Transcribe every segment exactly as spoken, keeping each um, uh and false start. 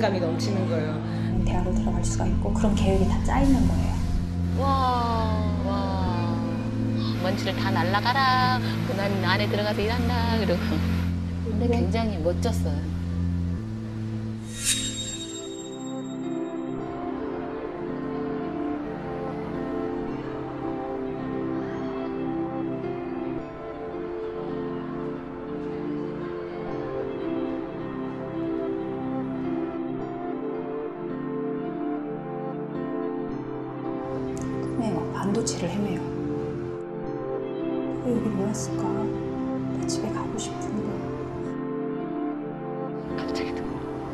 자신감이 넘치는 거예요. 대학을 들어갈 수가 있고 그런 계획이 다 짜 있는 거예요. 와, 와, 먼지를 다 날라가라. 난 안에 들어가서 일한다. 그러고. 근데 굉장히 멋졌어요. 꿈에 막 반도체를 헤매요. 왜 여기 왜 왔을까? 나 집에 가고 싶은데. 갑자기 또.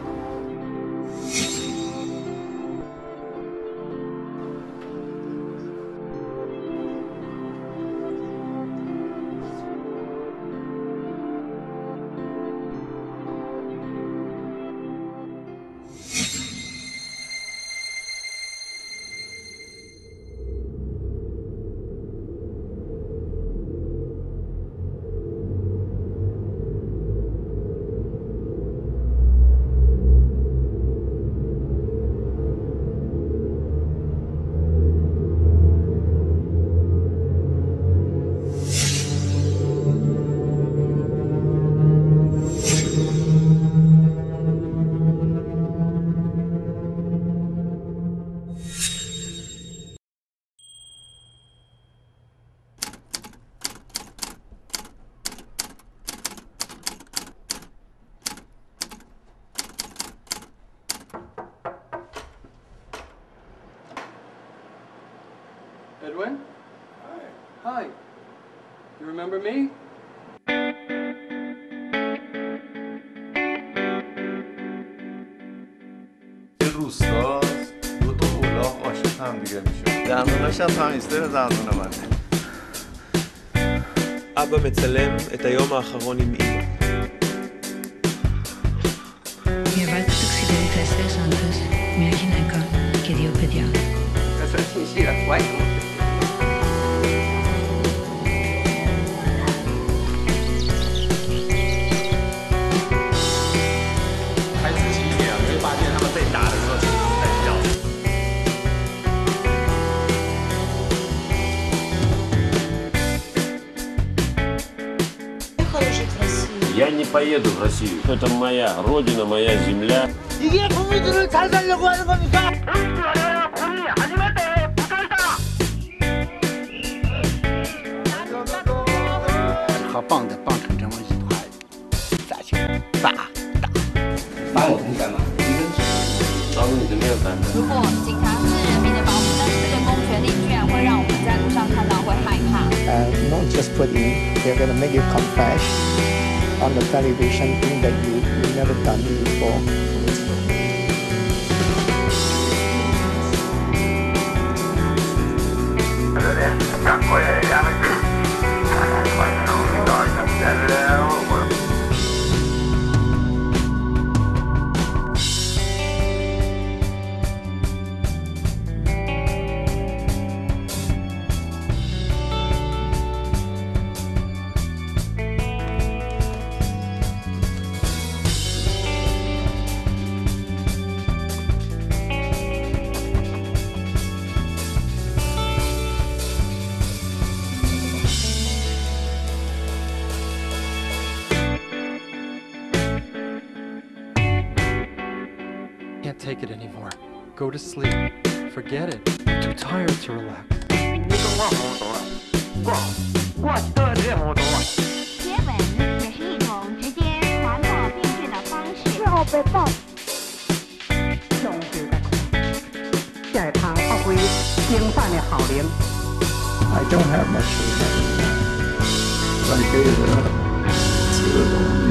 Edwin? Hi. Hi. You remember me? روستاست دو تا الاغ عاشق هم دیگه میشه دندوناش هم تمیزتر دندون منه אבא מצלם את היום האחרון עם אמא. Διαβάζετε ταξιδεύει τέσσερις άντρες, μια γυναίκα και δύο παιδιά. Я не поеду в Россию. Это моя родина, моя земля. 이게 국민들을 잘 살려고 하는 겁니까? 好棒的棒成这么一团，咋去打打？ 打我们干嘛？一根手，当着你的面反的。 如果警察是人民的保姆，但是这个公权力居然会让我们在路上看到会害怕。 Uh, not just put in, they're going to make you confess on the television thing that you you never done before. Can't take it anymore. Go to sleep. Forget it. I'm too tired to relax. 接吻也是一种直接传播病菌的方式。之后被爆。 重视的，这趟发挥精湛的好灵。 I don't have much to remember. 那你可以几个钟？